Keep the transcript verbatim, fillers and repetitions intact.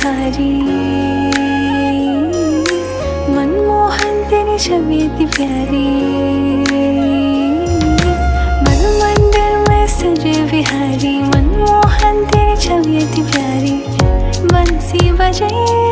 बिहारी। मनमोहन तेरी छवि इतनी प्यारी, मन मंदिर में सजे बिहारी। मनमोहन तेरी छवि इतनी प्यारी, बंसी बजे